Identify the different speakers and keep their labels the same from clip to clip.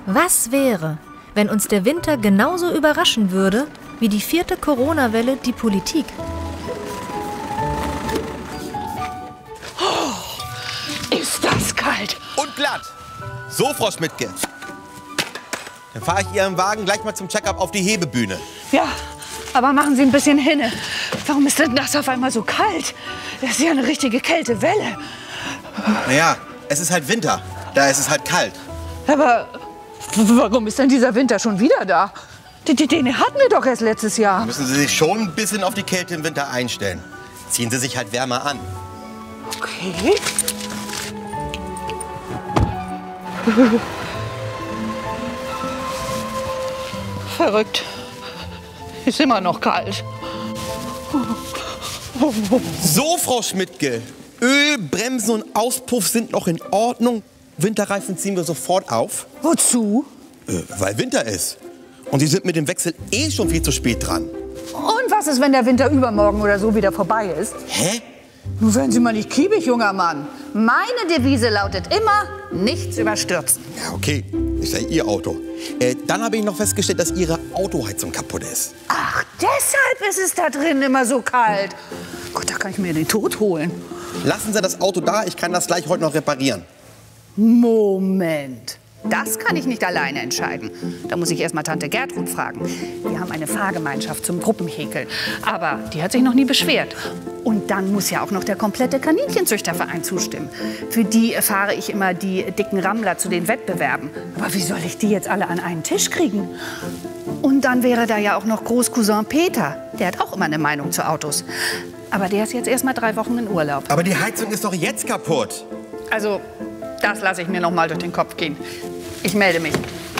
Speaker 1: Was wäre, wenn uns der Winter genauso überraschen würde, wie die 4. Corona-Welle die Politik?
Speaker 2: Oh, ist das kalt.
Speaker 3: Und glatt. So, Frau Schmidtke. Dann fahre ich Ihren Wagen gleich mal zum Check-up auf die Hebebühne.
Speaker 2: Ja, aber machen Sie ein bisschen hinne. Warum ist denn das auf einmal so kalt? Das ist ja eine richtige Kältewelle.
Speaker 3: Naja, es ist halt Winter. Da ist es halt kalt.
Speaker 2: Aber warum ist denn dieser Winter schon wieder da? Den hatten wir doch erst letztes Jahr.
Speaker 3: Müssen Sie sich schon ein bisschen auf die Kälte im Winter einstellen. Ziehen Sie sich halt wärmer an.
Speaker 2: Okay. Verrückt. Ist immer noch kalt.
Speaker 3: So, Frau Schmidtke. Öl, Bremsen und Auspuff sind noch in Ordnung. Winterreifen ziehen wir sofort auf.
Speaker 2: Wozu?
Speaker 3: Weil Winter ist. Und Sie sind mit dem Wechsel eh schon viel zu spät dran.
Speaker 2: Und was ist, wenn der Winter übermorgen oder so wieder vorbei ist?
Speaker 3: Hä?
Speaker 2: Nun werden Sie mal nicht kiebig, junger Mann. Meine Devise lautet immer, nichts überstürzen.
Speaker 3: Ja, okay. Ist ja Ihr Auto. Dann habe ich noch festgestellt, dass Ihre Autoheizung kaputt ist.
Speaker 2: Ach, deshalb ist es da drin immer so kalt. Gott, da kann ich mir den Tod holen.
Speaker 3: Lassen Sie das Auto da, ich kann das gleich heute noch reparieren.
Speaker 2: Moment. Das kann ich nicht alleine entscheiden. Da muss ich erst mal Tante Gertrud fragen. Wir haben eine Fahrgemeinschaft zum Gruppenhäkeln. Aber die hat sich noch nie beschwert. Und dann muss ja auch noch der komplette Kaninchenzüchterverein zustimmen. Für die fahre ich immer die dicken Rammler zu den Wettbewerben. Aber wie soll ich die jetzt alle an einen Tisch kriegen? Und dann wäre da ja auch noch Großcousin Peter. Der hat auch immer eine Meinung zu Autos. Aber der ist jetzt erst mal 3 Wochen in Urlaub.
Speaker 3: Aber die Heizung ist doch jetzt kaputt.
Speaker 2: Also, das lasse ich mir noch mal durch den Kopf gehen. Ich melde mich.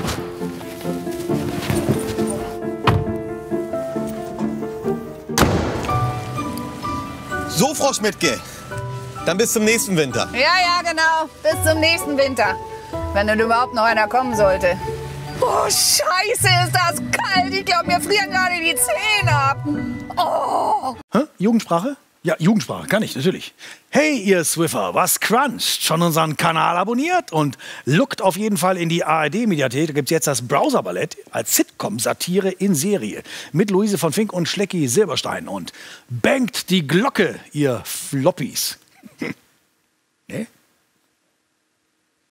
Speaker 3: So, Frau Schmidtke. Dann bis zum nächsten Winter.
Speaker 2: Ja, genau. Bis zum nächsten Winter. Wenn denn überhaupt noch einer kommen sollte. Oh, scheiße, ist das kalt. Ich glaube, mir frieren gerade die Zähne ab. Oh.
Speaker 4: Hä? Jugendsprache? Ja, Jugendsprache, kann ich, natürlich. Hey, ihr Swiffer, was cruncht? Schon unseren Kanal abonniert? Und lookt auf jeden Fall in die ARD-Mediathek. Da gibt's jetzt das Browser-Ballett als Sitcom-Satire in Serie. Mit Luise von Fink und Schlecki Silberstein. Und bangt die Glocke, ihr Floppies. Ne?